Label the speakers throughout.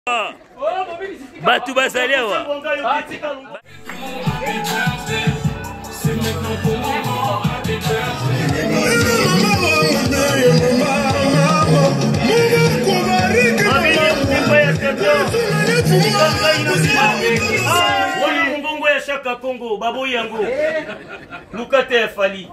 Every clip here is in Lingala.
Speaker 1: Batu basalewa.
Speaker 2: Wali mbongo ya shaka Kongo, babo yango. Lukate fali.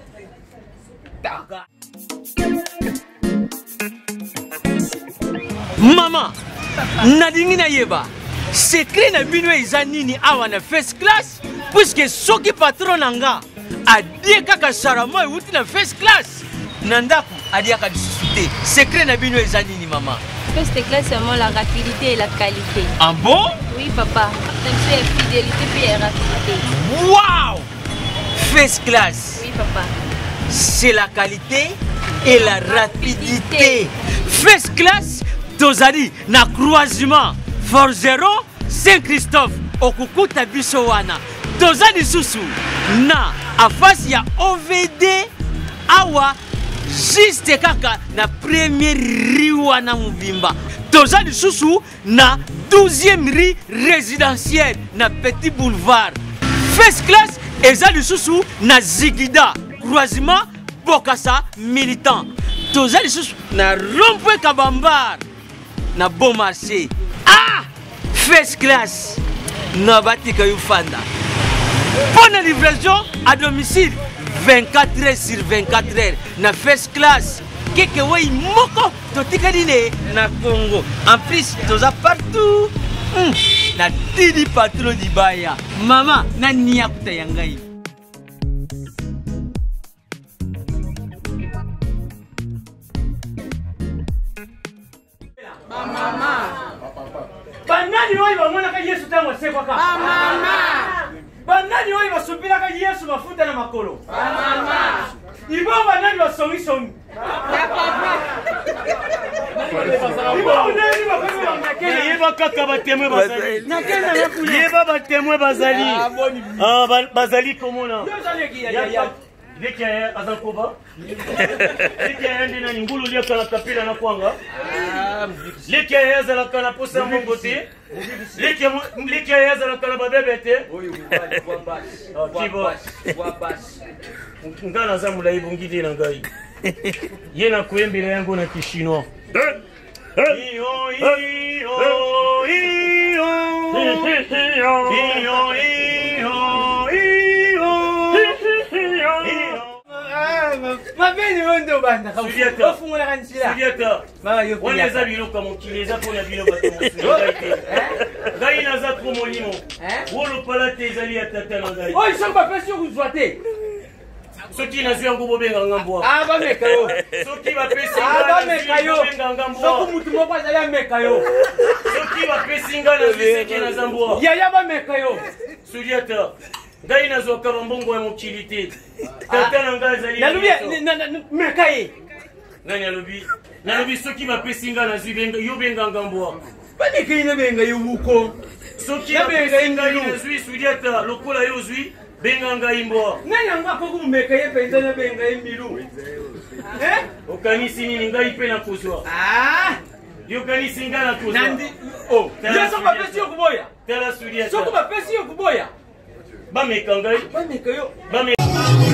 Speaker 3: Mama, nadingi na yeba. Secret na bino eza nini awa na first class puisque soki patron nanga adie kaka sarama uti na first class nandaku adie kaka discuter. Secret na bino eza nini mama?
Speaker 4: First class seulement la rapidité et la qualité.
Speaker 3: Ah bon?
Speaker 4: Oui papa. C'est la fidélité puis la rapidité.
Speaker 3: Wow! First class.
Speaker 4: Oui papa.
Speaker 3: C'est la qualité et la rapidité. First class tozali na croisement Forzero Saint-Christophe okukuta biso wana. Tozali susu na afasi ya OVD awa juste kaka na premier riwa na Muvimba. Tozali susu na 12e rue résidentielle na Petit Boulevard. First class ezali susu na Zigida croisement Bokassa militant. Tozali susu na Rond-Point Kabambar na Bon Marché. Ah! First class na batika yufanda. Bonne livraison à domicile 24 heures sur 24 heures na first class. Keke way moko totika dine na Congo. En plus toza partout. Na tidi patron di baya. Mama nani yakuta yangai.
Speaker 2: Banani wao bamona ka Yesu tango sekwa ka.
Speaker 5: Mama.
Speaker 2: Banani wao basupira ka Yesu mafuta na makolo.
Speaker 5: Mama.
Speaker 2: Ibo banani basongi songi.
Speaker 5: Ya papa.
Speaker 2: Ibo nani bakana yeba kaka batemwe bazali.
Speaker 3: Nakenda nakula.
Speaker 2: Yeba batemwe bazali. Ah bazali komona. Leki ya azakoba. Leki ya ndina ngulu lia kana kapila na kwanga. Leki ya yazala kana posa mbongoti. Leki ya yazala kana babebete. Kibo. Ngana za mulai bungidi na ngai. Yena kuembira yangu na kishino. Iyo iyo iyo. Iyo
Speaker 3: Mabeni wondo banda.
Speaker 2: Sulieta.
Speaker 3: Ofungula kansila.
Speaker 2: Sulieta.
Speaker 3: Mama yo.
Speaker 2: Wana za bilo kama kileza pona bilo bato. Ngai na za trop molimo. Wolo pala te ezali ya tata na ngai.
Speaker 3: Oh, ils sont pas faits sur vous joiter.
Speaker 2: Soki na zwi yango bobenga ngambo.
Speaker 3: Ah ba meka yo.
Speaker 2: Soki ba pesi
Speaker 3: Ah ba meka yo.
Speaker 2: bobenga ngambo.
Speaker 3: Soko mutu moko azali meka yo.
Speaker 2: Soki ba pesi nga na zwi seki na zambo.
Speaker 3: Ya ba meka yo.
Speaker 2: Sulieta. Ngai na zo kaba mbongo ya mokilité. Tata na ngai ezali.
Speaker 3: Na lubi meka ye.
Speaker 2: Nani alobi? Na lobi soki ba pesi nga na zwi benga yo benga ngambo.
Speaker 3: Ba meka ina benga yo uko.
Speaker 2: Soki ba pesi nga na zwi Sulieta lokola yo zwi benga ngai mbo.
Speaker 3: Nani anga ko kumeka ye penza na benga ye milu.
Speaker 2: Okanisi nini ngai pe na kozwa.
Speaker 3: Ah!
Speaker 2: Yo kanisi nga na kozwa.
Speaker 3: Nandi oh, ya soko ba pesi yo kuboya.
Speaker 2: Tala Sulieta.
Speaker 3: Soko ba pesi yo kuboya.
Speaker 2: Ba meka ngai.
Speaker 3: Ba meka yo.
Speaker 2: Ba meka.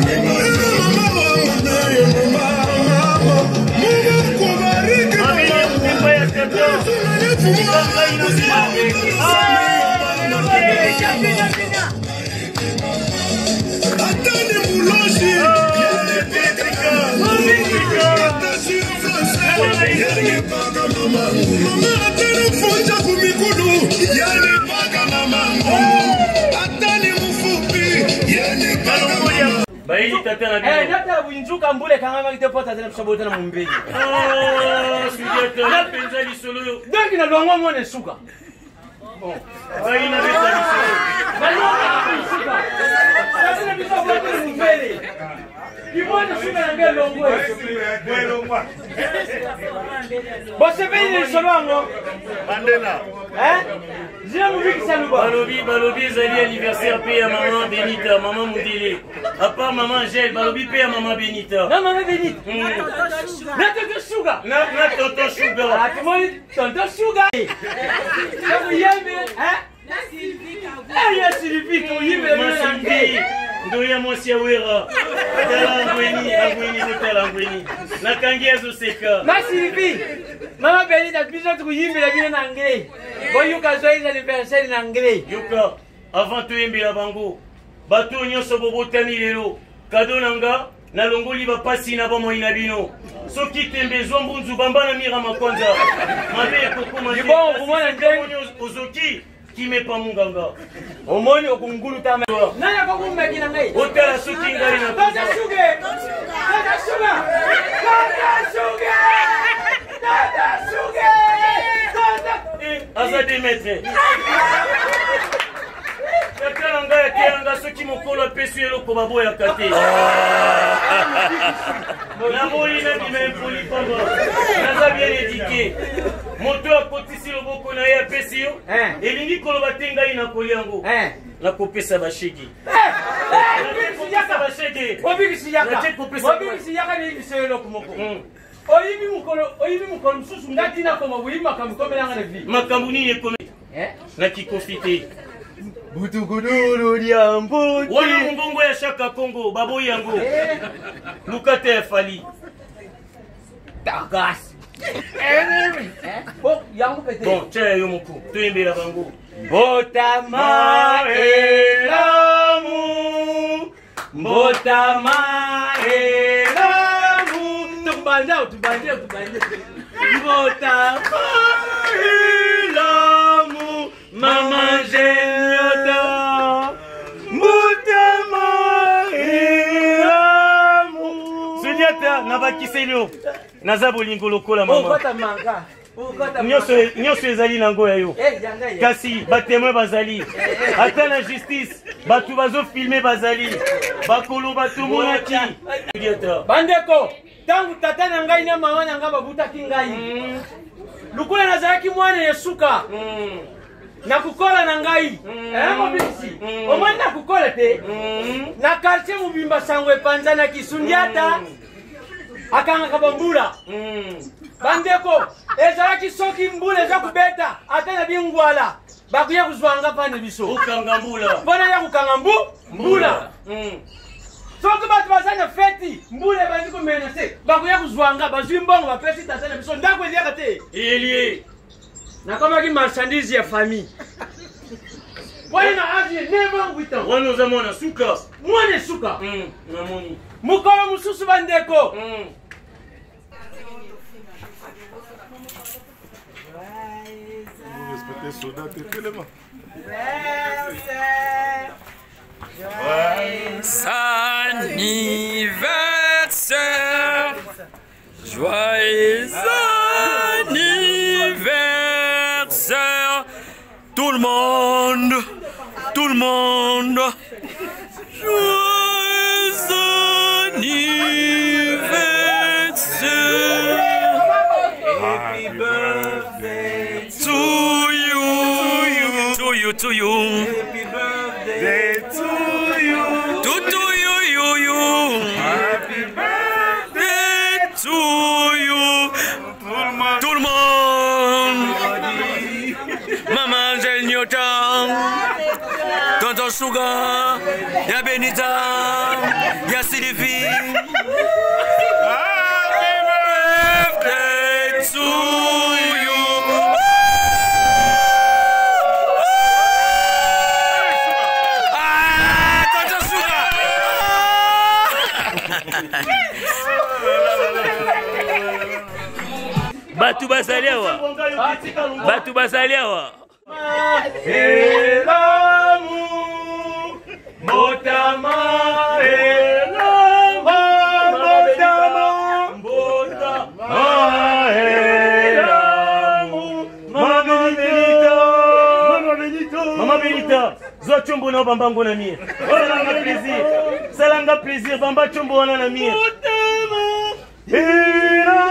Speaker 2: Baili tata na bino.
Speaker 3: Nata bunjuka mbule kanga ngite pota tena mshabota na mumbeli.
Speaker 2: Sulieta na penza lisolo yo.
Speaker 3: Donc na longo mone suka.
Speaker 2: Bon. Baili na penza lisolo.
Speaker 3: Na longo suka. Sasa na bisa bota na mumbeli. Ibona suka na ngelo longo.
Speaker 2: Bueno,
Speaker 3: Você vem lisolo ngo.
Speaker 2: Mandela. Balobi ezali anniversaire pe ya maman Benita, maman Moudele. À part maman Angèle, balobi pe ya maman Benita.
Speaker 3: Na maman Benita. Na tonton Sugar.
Speaker 2: Na tonton Sugar.
Speaker 3: Ah, tu m'as dit tonton Sugar. Vous y aimez, hein? Ya Sylvie, tu y aimez.
Speaker 2: Ndoya mwasi ya wera. Tala angweni botala angweni. Nakangi azoseka.
Speaker 3: Ma Sylvie, maman Benita, biso tukuyimbela bino na anglais. Boyuka joyeux anniversaire na anglais.
Speaker 2: Yoka, avant toyembela bango, bato nyonso bobotami lelo, kado nanga nalongoli bapasi na bomoi na bino. Soki tembe zwa mbunzu bamba na mira makonza. Mabe ekokoma te.
Speaker 3: Bon, kumona ndenge
Speaker 2: ozoki kime pa munganga.
Speaker 3: omoni okungulu tama. Nana ko kumeki na ngai.
Speaker 2: Otala soki ngai na
Speaker 3: Tata Sugar. Tata Sugar. Tata Sugar. Tata Sugar.
Speaker 2: Aza Demetre. Tata nanga yakelanga soki mokolo apesi eloko baboyaka te. Namoni nandima empoli pamba. Naza bien édiqué. Moto akotisi loboko na ye apesi yo. Elingi koloba te ngai nakoli yango. Nakopesa bashegi. Nakopesa bashegi.
Speaker 3: Obikisi yaka ni biso eloko moko. Oyibi mukolo mususu ngati na koma buli makambo komelanga na vie.
Speaker 2: Makambo nini ekome? Na kikofite.
Speaker 3: Butuguduru dia mbuti.
Speaker 2: Wana mbongo ya Shaka Kongo baboyi yango. Lukate ya fali.
Speaker 3: Tagas. Bon, yango pete.
Speaker 2: Bon, tchaya yo moko. Toyembela bango.
Speaker 3: Botama elamu. Botama elamu. Tubanja. Botama elamu. Mama Jenyota. Botama elamu.
Speaker 2: Sunyata nabakiselio. Naza bolingo lokola mama.
Speaker 3: Okota manga.
Speaker 2: Nyonso ezali nango ya yo. Kasi batemoin bazali. Ata na justice batu bazofilme bazali. Bakolo batomonaki.
Speaker 3: Bandeko, tangu tata na ngai na mama na ngai babutaki ngai. Lukula nazalaki mwana yesuka. Na kukola na ngai. Mobisi. Omwana na kukola te. Na quartier mubimba sangwe panza na Kisundiata. Akanga kabambula. Bandeko, ezalaki soki mbula eza kubeta ata na bingwala. Bakuya kuzwanga pane biso.
Speaker 2: Ukanga mbula.
Speaker 3: Bona ya kukanga mbula. Soki batu bazanya feti, mbula bandi kumenase. Bakuya kuzwanga bazwi mbongo bapesi tata na biso ndako eliaka te.
Speaker 2: Elie.
Speaker 3: Na kama ki marchandise ya famille. Wale na aji never wita.
Speaker 2: Wana zamona suka.
Speaker 3: Mwana suka.
Speaker 2: Namoni.
Speaker 3: Mukolo mususu bandeko.
Speaker 1: Anniversaire, joyeux anniversaire, tout le monde, joyeux anniversaire, happy birthday to you, happy birthday to you, happy birthday to you, tout le monde, Maman Jenyota, Tonton Sugar, ya Benita, ya Sylvie, happy birthday to you. Tonton Sugar.
Speaker 2: Batu basaliawa.
Speaker 3: Elamu, botama, elamu, botama, elamu,
Speaker 2: Mama Benita, zwa chombo na bambango na mie. Salanga plaisir, bamba chombo wana na mie.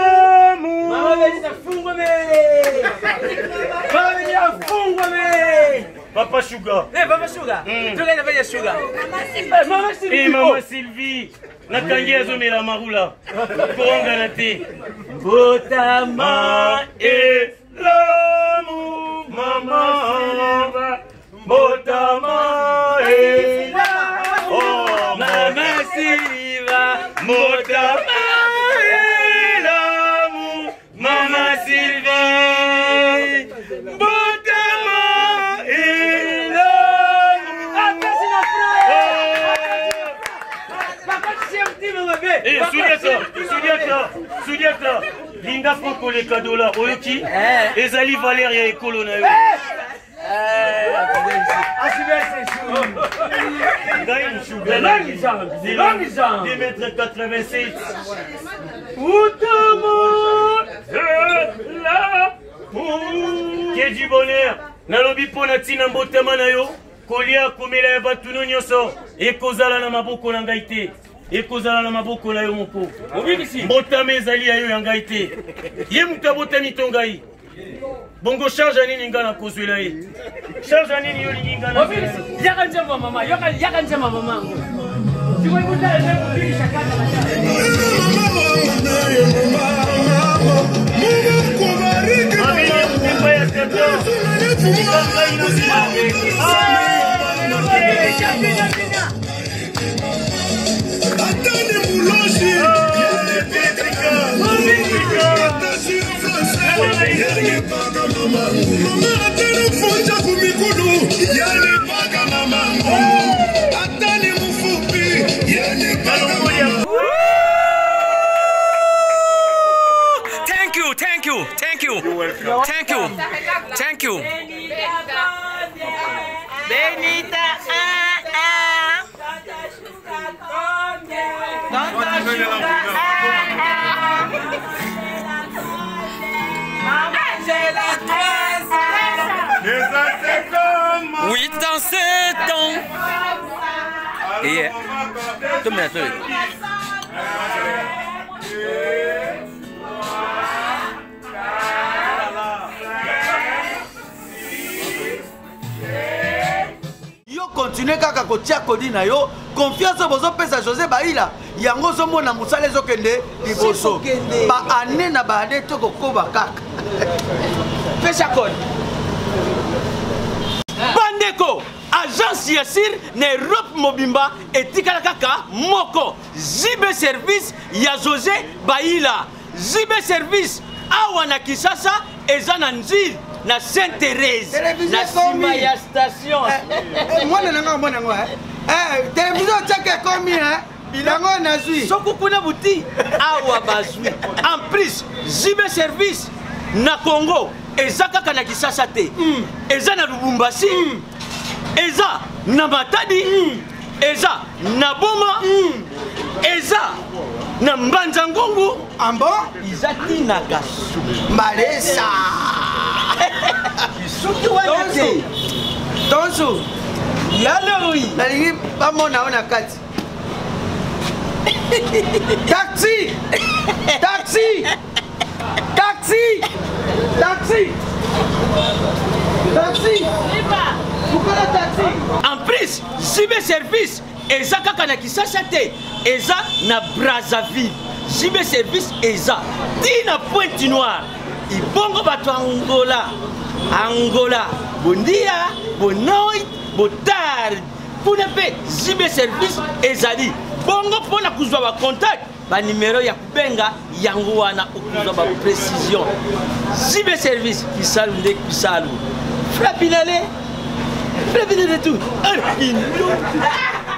Speaker 3: Mama Benita fungwa me.
Speaker 2: Papa Sugar.
Speaker 3: Papa Sugar. Toka na baya Sugar. Mama Sylvie.
Speaker 2: Maman Sylvie. Nakangi azomela marula. Koronga na te. Botama et l'amour, maman. Botama et l'amour. Oh, Maman Sylvie. Botama et l'amour, Maman Sylvie. Botama et l'amour.
Speaker 3: Ah, merci la frère. Papa, c'est un petit bébé.
Speaker 2: Eh, souviens-toi, Linda Franco les cadeaux là, Oyoki, Ezali Valéria et Kolo na yo. Des mètres 87. Qui du bonheur. Nalobi pona tina mbotama na yo. Kolia komela ya batuno nyoso. Ekozala na maboko na ngai te. Ekozala na maboko na yo moko. Mbotama ezali ya yo ya ngai te. Ye muta botami to ngai. Bongo charge nini nga na kozwela ye. Charge nini yo lingi nga na kozwela.
Speaker 3: Yaka njema mama, yaka njema mama. Siko ikuta ndio kulisha kana
Speaker 1: Thank you.
Speaker 3: Benita,
Speaker 1: Oui, dans ce temps. Et tout le monde.
Speaker 6: Yo continue kaka kotia kodi na yo confiance bozo pesa José Baila yango zo mona musala ezokende liboso ba ane na ba ane to kokoba kaka
Speaker 3: pesa kodi. Bandeko, agence Yassir na Europe Mobimba etikala kaka moko. Zibe service ya José Baila. Zibe service awa na Kisasa eza na nziri na Sainte-Thérèse na sima ya station.
Speaker 6: Mwana nanga mwana ngo télévision tcheke komi bilango na zui
Speaker 3: soko kuna buti awa bazui. En plus Zibe service na Congo eza kaka na Kisasa te. Eza na Lubumbashi. Eza na Matadi. Eza na Boma. Eza na Mbanza Ngungu.
Speaker 6: ambo
Speaker 3: Izati na Gasu
Speaker 6: Malesa
Speaker 3: Suki wanete
Speaker 6: Tonsu
Speaker 3: Yaloui
Speaker 6: nalingi bamona ona kati Taxi Taxi Taxi Taxi Taxi Pourquoi taxi?
Speaker 3: En plus, Zibe service eza kaka na Kisasa te, eza na Brazzaville. Zibe service eza tina Pointe Noire. Ibongo bato Angola. Angola. Bondia, bonoit, botard. Kuna pe Zibe service ezali. Bongo pona kuzwa ba contact, ba numéro ya kubenga yango wana okuzwa ba précision. Zibe service kisalu nde kisalu. Frapinale. Frapinale tout.